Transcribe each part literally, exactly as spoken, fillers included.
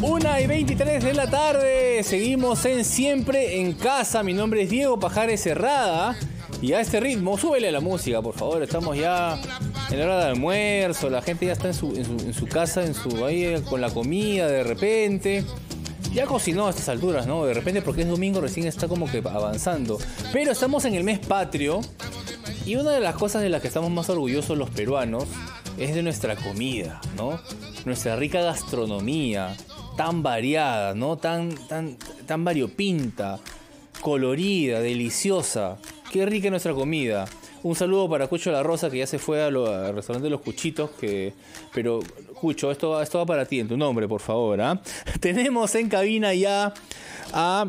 una y veintitrés de la tarde, seguimos en Siempre en Casa. Mi nombre es Diego Pajares Cerrada y a este ritmo, súbele la música, por favor. Estamos ya en la hora de almuerzo, la gente ya está en su, en su, en su casa, en su, ahí con la comida de repente. Ya cocinó a estas alturas, ¿no? De repente porque es domingo, recién está como que avanzando. Pero estamos en el mes patrio y una de las cosas de las que estamos más orgullosos los peruanos es de nuestra comida, ¿no? Nuestra rica gastronomía, tan variada, ¿no? Tan, tan, tan variopinta, colorida, deliciosa. Qué rica nuestra comida. Un saludo para Cucho La Rosa, que ya se fue a lo, al restaurante de los Cuchitos. Que, pero, Cucho, esto va, esto va para ti, en tu nombre, por favor. ¿eh? Tenemos en cabina ya a,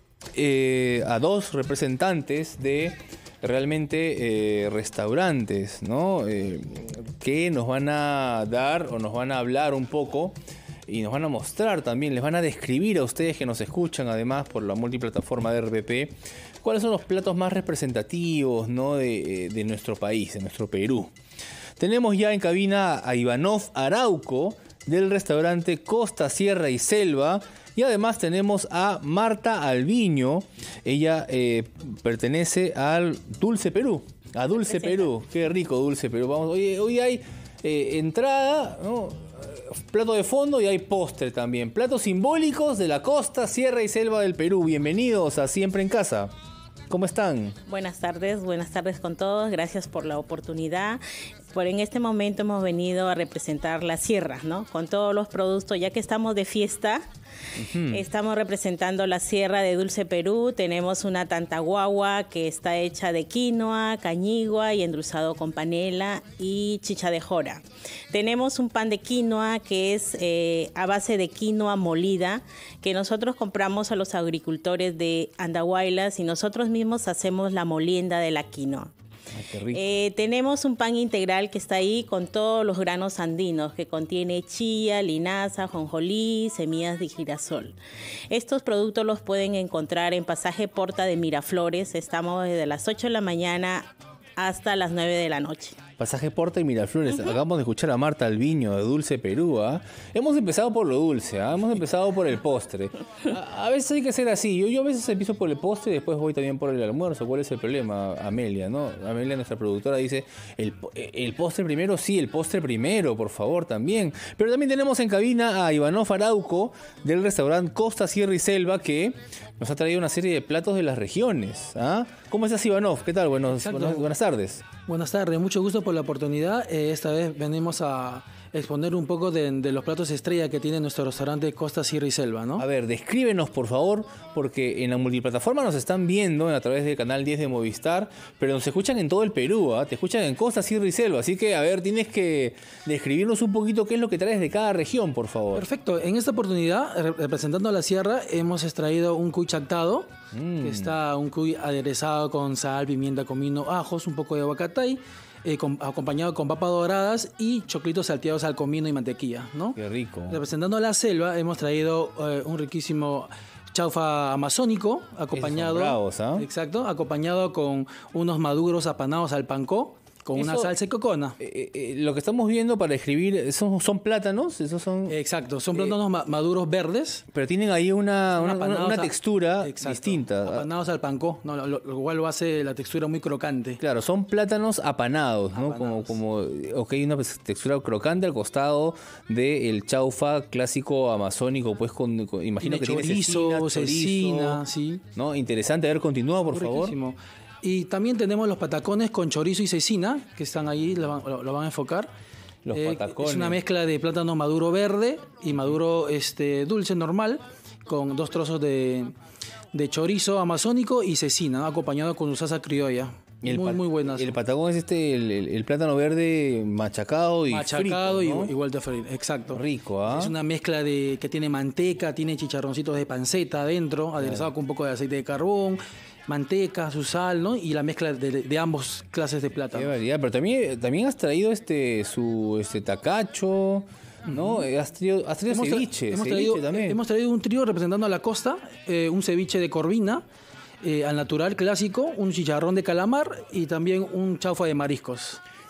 eh, a dos representantes de realmente eh, restaurantes, ¿no? Eh, que nos van a dar o nos van a hablar un poco y nos van a mostrar también, les van a describir a ustedes que nos escuchan además por la multiplataforma de R P P, cuáles son los platos más representativos, ¿no? de, de nuestro país, de nuestro Perú. Tenemos ya en cabina a Ivanov Arauco del restaurante Costa, Sierra y Selva. Y además tenemos a Marta Alviño. Ella eh, pertenece al Dulce Perú. A Dulce Perú. Qué rico Dulce Perú. Vamos, hoy, hoy hay eh, entrada, ¿no? Plato de fondo y hay postre también. Platos simbólicos de la Costa, Sierra y Selva del Perú. Bienvenidos a Siempre en Casa. ¿Cómo están? Buenas tardes, buenas tardes con todos. Gracias por la oportunidad. Por en este momento hemos venido a representar la sierra, ¿no? Con todos los productos, ya que estamos de fiesta. Uh-huh. Estamos representando la sierra de Dulce Perú. Tenemos una tantaguagua que está hecha de quinoa, cañigua y endulzado con panela y chicha de jora. Tenemos un pan de quinoa que es eh, a base de quinoa molida, que nosotros compramos a los agricultores de Andahuaylas y nosotros mismos hacemos la molienda de la quinoa. Ay, qué rico. Eh, tenemos un pan integral que está ahí con todos los granos andinos, que contiene chía, linaza, jonjolí, semillas de girasol. Estos productos los pueden encontrar en Pasaje Porta de Miraflores. Estamos desde las ocho de la mañana hasta las nueve de la noche. Pasaje Porta y Miraflores. Uh-huh. Acabamos de escuchar a Marta Alviño de Dulce Perú. ¿eh? Hemos empezado por lo dulce, ¿eh? Hemos empezado por el postre. A, a veces hay que ser así. Yo, yo a veces empiezo por el postre y después voy también por el almuerzo. ¿Cuál es el problema? Amelia, ¿no? Amelia, nuestra productora, dice, el, el postre primero, sí, el postre primero, por favor, también. Pero también tenemos en cabina a Ivanov Arauco del restaurante Costa, Sierra y Selva, que nos ha traído una serie de platos de las regiones. ¿ah? ¿Cómo estás, Ivanov? ¿Qué tal? Buenos, buenas, buenas tardes. Buenas tardes, mucho gusto por la oportunidad. Eh, esta vez venimos a exponer un poco de, de los platos estrella que tiene nuestro restaurante Costa, Sierra y Selva, ¿no? A ver, descríbenos, por favor, porque en la multiplataforma nos están viendo a través del canal diez de Movistar, pero nos escuchan en todo el Perú, ¿eh? Te escuchan en Costa, Sierra y Selva, así que, a ver, tienes que describirnos un poquito qué es lo que traes de cada región, por favor. Perfecto, en esta oportunidad, representando a la sierra, hemos extraído un cuy chactado, mm. que está un cuy aderezado con sal, pimienta, comino, ajos, un poco de aguacatay, Eh, con, acompañado con papas doradas y choclitos salteados al comino y mantequilla, ¿no? Qué rico. Representando a la selva, hemos traído eh, un riquísimo chaufa amazónico, acompañado, bravos, ¿eh? exacto, acompañado con unos maduros apanados al pancó, con Eso, una salsa de cocona. Eh, eh, lo que estamos viendo para escribir, ¿son, son plátanos? ¿Esos son? Exacto, son plátanos eh, maduros verdes. Pero tienen ahí una, una, una, una textura exacto, distinta. Apanados al pancó, no, lo, lo cual lo hace la textura muy crocante. Claro, son plátanos apanados, ¿no? Apanados. Como, como, ok, una textura crocante al costado del chaufa clásico amazónico, pues con, con imagino tiene que chorizo, tiene cecina, cecina, sí. ¿No? Interesante, a ver, continúa, por favor. Riquísimo. Y también tenemos los patacones con chorizo y cecina, que están ahí, lo, lo, lo van a enfocar. Los eh, patacones. Es una mezcla de plátano maduro verde y maduro este, dulce normal, con dos trozos de, de chorizo amazónico y cecina, ¿no? Acompañado con su salsa criolla. El muy, muy buenas. El patagón es este, el, el, el plátano verde machacado y machacado frito, ¿no? y igual de freír, exacto. Rico, ¿ah? ¿eh? Es una mezcla de que tiene manteca, tiene chicharroncitos de panceta adentro, aderezado yeah. con un poco de aceite de carbón, manteca, su sal, ¿no? Y la mezcla de, de ambos clases de plátano. Qué variedad, pero también, también has traído este su este tacacho, ¿no? Uh-huh. Has traído, has traído hemos ceviche, tra- hemos, ceviche traído, también. hemos traído un trío representando a la costa, eh, un ceviche de corvina, eh, al natural clásico, un chicharrón de calamar y también un chaufa de mariscos.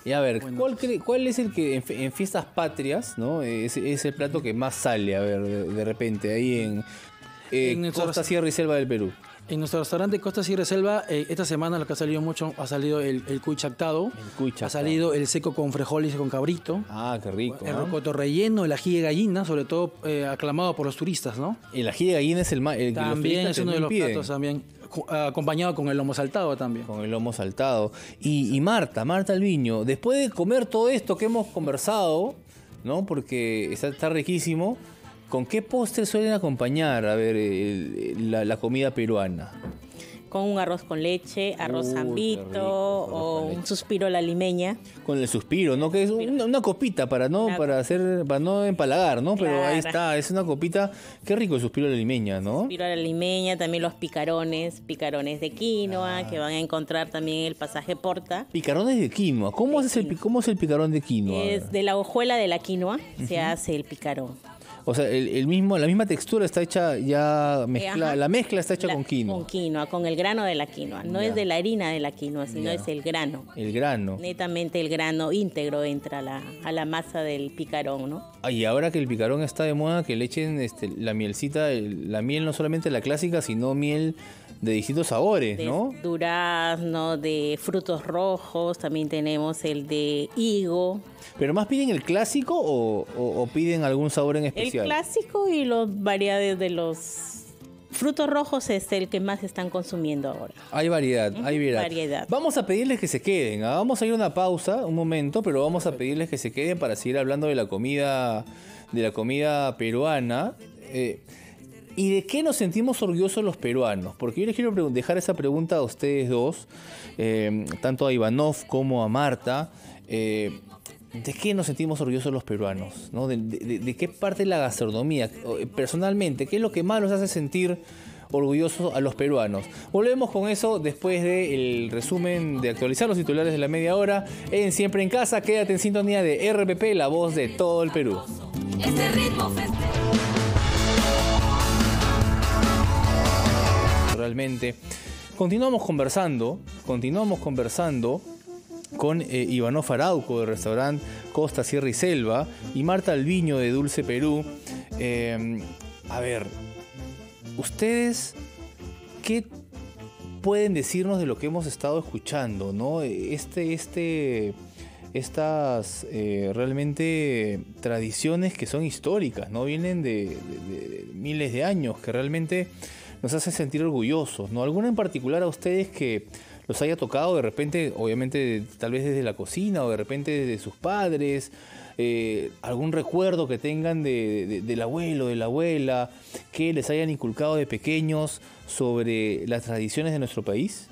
Y a ver, Bueno. ¿cuál, cre- ¿cuál es el que en, fe- en fiestas patrias, ¿no? Es, es el plato que más sale, a ver, de, de repente, ahí en, eh, En nuestros- Costa, Sierra y Selva del Perú? En nuestro restaurante Costa Sierra Selva, eh, esta semana lo que ha salido mucho, ha salido el, el cuy chactado, El cuy chactado. ha salido el seco con frijoles y con cabrito, Ah, qué rico. el ¿ah? rocoto relleno, el ají de gallina, sobre todo eh, aclamado por los turistas, ¿no? El ají de gallina es el, ma- el que los También turistas es uno de los piden, platos también, ju- acompañado con el lomo saltado también. con el lomo saltado. Y, y Marta, Marta Alviño, después de comer todo esto que hemos conversado, ¿no? Porque está, está riquísimo, ¿con qué postres suelen acompañar, a ver, el- la, la comida peruana? Con un arroz con leche, arroz Uy, qué zambito rico, arroz o con un leche. suspiro a la limeña. Con el suspiro, ¿no? Que es una, una copita para no Una para hacer para no empalagar, ¿no? Pero ahí Claro. está, es una copita. Qué rico el suspiro de la limeña, ¿no? Suspiro a la limeña, también los picarones, picarones de quinoa, Ah. que van a encontrar también en el pasaje Porta. Picarones de quinoa. ¿Cómo, haces el, pi- ¿Cómo es el picarón de quinoa? Es de la hojuela de la quinoa, se hace el picarón. O sea, el, el mismo, la misma textura está hecha ya mezcla, ajá. la mezcla está hecha La- con quinoa. Con quinoa, con el grano de la quinoa. No Ya. es de la harina de la quinoa, sino Ya. es el grano. El grano. Netamente el grano íntegro entra a la, a la masa del picarón, ¿no? Ah, y ahora que el picarón está de moda, que le echen este, la mielcita, el- la miel no solamente la clásica, sino miel de distintos sabores, De ¿no? durazno, de frutos rojos, también tenemos el de higo. Pero más piden el clásico o, o- o piden algún sabor en El especial. clásico y los variedades de los frutos rojos es el que más están consumiendo ahora. Hay variedad, hay variedad. variedad. Vamos a pedirles que se queden. ¿ah? Vamos a ir a una pausa, un momento, pero vamos a pedirles que se queden para seguir hablando de la comida, de la comida peruana. Eh, ¿Y de qué nos sentimos orgullosos los peruanos? Porque yo les quiero pregun- dejar esa pregunta a ustedes dos, eh, tanto a Ivanov como a Marta. Eh, ¿De qué nos sentimos orgullosos los peruanos? ¿no? ¿De, de- de qué parte de la gastronomía? O, eh, Personalmente, ¿qué es lo que más los hace sentir orgullosos a los peruanos? Volvemos con eso después del resumen de actualizar los titulares de la media hora en Siempre en Casa. Quédate en sintonía de R P P, la voz de todo el Perú. Ese ritmo festivo. Realmente. Continuamos conversando, continuamos conversando con eh, Ivanov Arauco del restaurante Costa Sierra y Selva y Marta Alviño de Dulce Perú. Eh, a ver, ustedes, ¿qué pueden decirnos de lo que hemos estado escuchando, no? Este, este, estas eh, realmente tradiciones que son históricas, ¿no? Vienen de, de- de- de miles de años, que realmente nos hace sentir orgullosos, ¿no? ¿Alguna en particular a ustedes que los haya tocado de repente, obviamente tal vez desde la cocina o de repente desde sus padres? Eh, ¿Algún recuerdo que tengan de, de- del abuelo, de la abuela, que les hayan inculcado de pequeños sobre las tradiciones de nuestro país?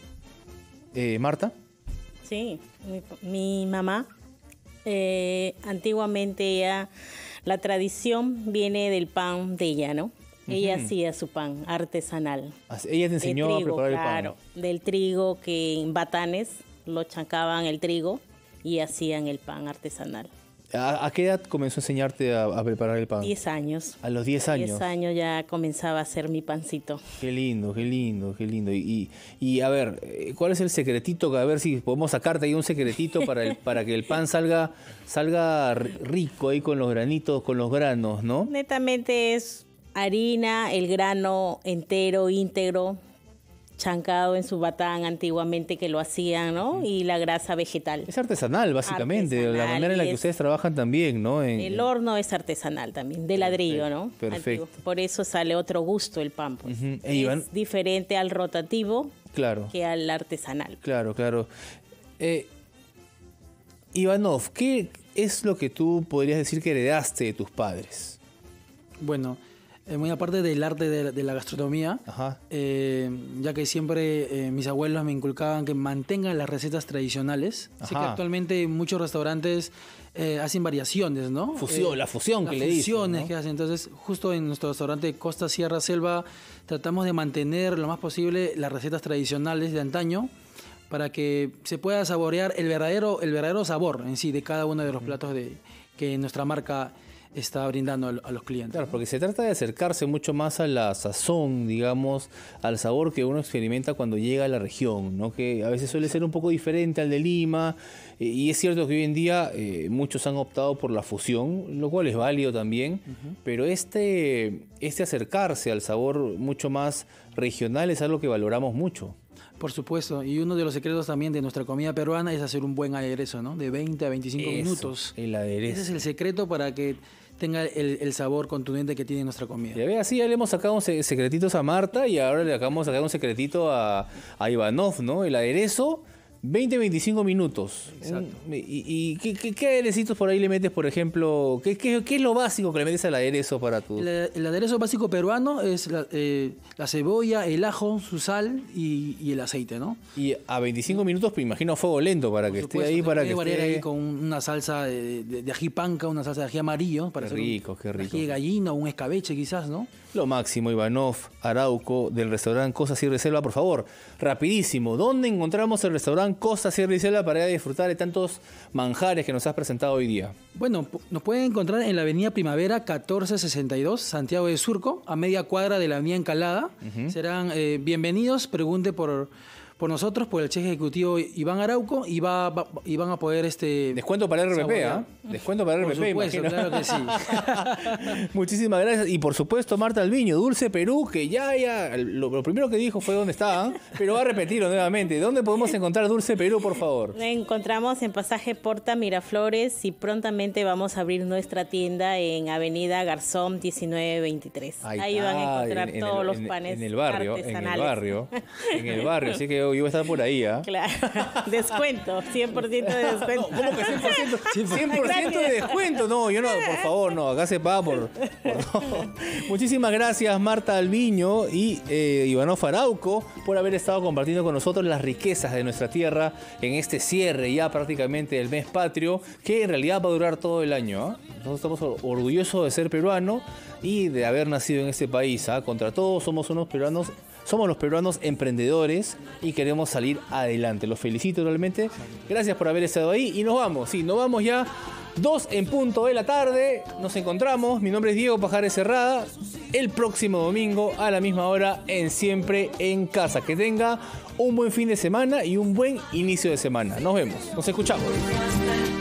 Eh, Marta. Sí, mi, mi mamá, eh, antiguamente ella, la tradición viene del pan de ella, ¿no? Ella Ujú. hacía su pan artesanal. Ella te enseñó de a trigo, preparar claro, el pan. del trigo que en batanes lo chancaban el trigo y hacían el pan artesanal. ¿A, a qué edad comenzó a enseñarte a, a preparar el pan? Diez años. A los diez años. Diez años ya comenzaba a hacer mi pancito. Qué lindo, qué lindo, qué lindo. Y, y, y, a ver, eh, ¿cuál es el secretito? A ver si podemos sacarte ahí un secretito para, el, para que el pan salga, salga r- rico ahí con los granitos, con los granos, ¿no? Netamente es harina, el grano entero, íntegro, chancado en su batán antiguamente que lo hacían, ¿no? Y la grasa vegetal. Es artesanal, básicamente, de la Artesanal, manera en la y que es- ustedes trabajan también, ¿no? En- El horno es artesanal también, de ladrillo, ¿no? perfecto. Antiguo. Por eso sale otro gusto el pan. Pues. Ujú. E Iván- Es diferente al rotativo Claro. que al artesanal. Claro, claro. Eh, Ivanov, ¿qué es lo que tú podrías decir que heredaste de tus padres? Bueno, eh, muy aparte del arte de la, de la gastronomía, Ajá. eh, ya que siempre eh, mis abuelos me inculcaban que mantengan las recetas tradicionales. Sé que Ajá. actualmente muchos restaurantes eh, hacen variaciones, ¿no? Fusión, Eh, la fusión que las le dicen, fusiones ¿no? que hacen. Entonces, justo en nuestro restaurante Costa Sierra Selva, tratamos de mantener lo más posible las recetas tradicionales de antaño para que se pueda saborear el verdadero, el verdadero sabor en sí de cada uno de los platos de, que nuestra marca está brindando a, a los clientes. Claro, porque se trata de acercarse mucho más a la sazón, digamos, al sabor que uno experimenta cuando llega a la región, ¿no? Que a veces suele ser un poco diferente al de Lima, eh, y es cierto que hoy en día eh, muchos han optado por la fusión, lo cual es válido también, uh-huh. pero este, este acercarse al sabor mucho más regional es algo que valoramos mucho. Por supuesto, y uno de los secretos también de nuestra comida peruana es hacer un buen aderezo, ¿no? De veinte a veinticinco Eso, minutos. El aderezo. Ese es el secreto para que tenga el, el sabor contundente que tiene nuestra comida. Ya ve, así ya le hemos sacado un secretitos a Marta y ahora le acabamos de sacar un secretito a, a Ivanov, ¿no? El aderezo, veinte a veinticinco minutos. Exacto. Un, ¿Y, y qué, qué, qué aderecitos por ahí le metes, por ejemplo? ¿Qué, qué, qué es lo básico que le metes al aderezo para tu...? El, el aderezo básico peruano es la, eh, la cebolla, el ajo, su sal y, y el aceite, ¿no? Y a veinticinco minutos, me imagino, fuego lento para Por que supuesto, esté ahí, para puede que variar esté... ahí con una salsa de, de, de ají panca, una salsa de ají amarillo. Para Qué hacer rico, un, qué rico. Ají de gallina o un escabeche quizás, ¿no? Lo máximo, Ivanov Arauco, del restaurante Costa Sierra y Selva. Por favor, rapidísimo, ¿dónde encontramos el restaurante Costa Sierra y Selva para disfrutar de tantos manjares que nos has presentado hoy día? Bueno, nos pueden encontrar en la avenida Primavera catorce sesenta y dos, Santiago de Surco, a media cuadra de la avenida Encalada. Uh-huh. Serán eh, bienvenidos, pregunte por... por nosotros, por el chef ejecutivo Iván Arauco, y, va, va, y van a poder... este Descuento para el R P P, ¿ah? ¿eh? Descuento para el R P P, por supuesto, imagino. claro que sí. Muchísimas gracias. Y por supuesto, Marta Alviño, Dulce Perú, que ya, ya, lo, lo primero que dijo fue dónde está, ¿eh? Pero va a repetirlo nuevamente. ¿Dónde podemos encontrar Dulce Perú, por favor? Encontramos en Pasaje Porta Miraflores y prontamente vamos a abrir nuestra tienda en Avenida Garzón diecinueve veintitrés. Ahí, Ahí van a encontrar en, en todos el, los panes en el barrio, artesanales. En el barrio, en el barrio. Así que yo voy a estar por ahí, ¿ah? ¿eh? Claro, descuento, cien por ciento de descuento. No, ¿cómo que cien por ciento? cien por ciento de descuento. No, yo no, por favor, no, acá se paga por... por no. Muchísimas gracias, Marta Alviño y eh, Ivanov Arauco, por haber estado compartiendo con nosotros las riquezas de nuestra tierra en este cierre ya prácticamente del mes patrio, que en realidad va a durar todo el año, ¿eh? Nosotros estamos orgullosos de ser peruanos y de haber nacido en este país, ¿eh? Contra todo somos unos peruanos... Somos los peruanos emprendedores y queremos salir adelante. Los felicito realmente. Gracias por haber estado ahí y nos vamos. Sí, nos vamos ya. Dos en punto de la tarde. Nos encontramos. Mi nombre es Diego Pajares Cerrada. El próximo domingo a la misma hora en Siempre en Casa. Que tenga un buen fin de semana y un buen inicio de semana. Nos vemos. Nos escuchamos.